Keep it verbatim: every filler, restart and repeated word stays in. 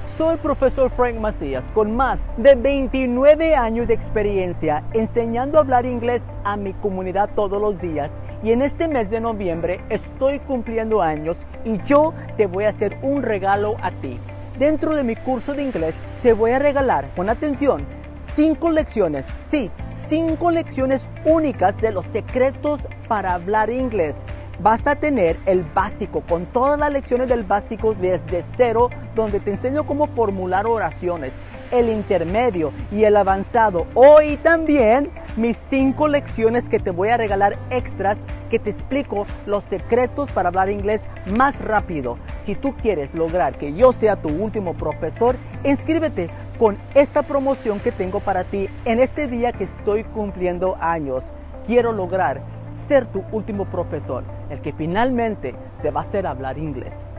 Soy el profesor Frank Macías con más de veintinueve años de experiencia enseñando a hablar inglés a mi comunidad todos los días, y en este mes de noviembre estoy cumpliendo años y yo te voy a hacer un regalo a ti. Dentro de mi curso de inglés te voy a regalar, pon atención, cinco lecciones, sí, cinco lecciones únicas de los secretos para hablar inglés. Vas a tener el básico, con todas las lecciones del básico desde cero, donde te enseño cómo formular oraciones, el intermedio y el avanzado. Hoy también mis cinco lecciones que te voy a regalar extras, que te explico los secretos para hablar inglés más rápido. Si tú quieres lograr que yo sea tu último profesor, inscríbete con esta promoción que tengo para ti en este día que estoy cumpliendo años. Quiero lograr ser tu último profesor, el que finalmente te va a hacer hablar inglés.